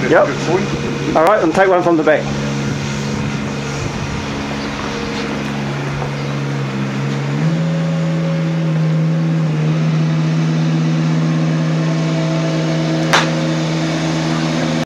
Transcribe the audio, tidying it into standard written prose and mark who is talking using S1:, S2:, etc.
S1: Yep. Alright, and take one from the back.